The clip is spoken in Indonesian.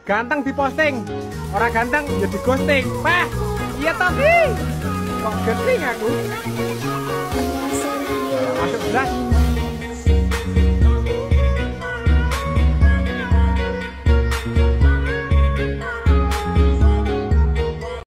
Ganteng diposting, orang ganteng ya di ghosting. Pah, iya tapi kok ghosting aku. Masuk belas.